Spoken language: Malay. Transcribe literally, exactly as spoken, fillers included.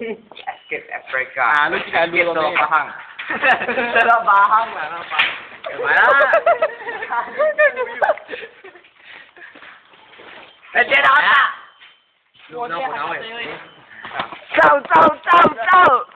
Escape Africa. Ah, lu tidak dulu Escape Teluk Bahang. Teluk Bahang lah apa? Mana? Eh, dia dah tak? Lu nak apa nak? Tahu tahu tahu tahu.